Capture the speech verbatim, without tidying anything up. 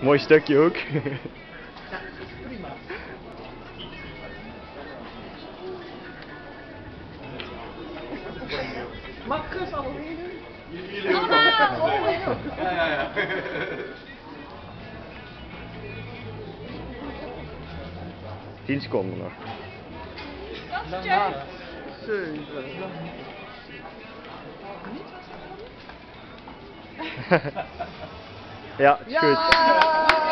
Mooi stukje ook. Ja, prima. Mag ik Gus allemaal weer doen? Jullie ook. Ja, ja, ja. tien seconden nog. Zeven. Ja, is goed. Ja!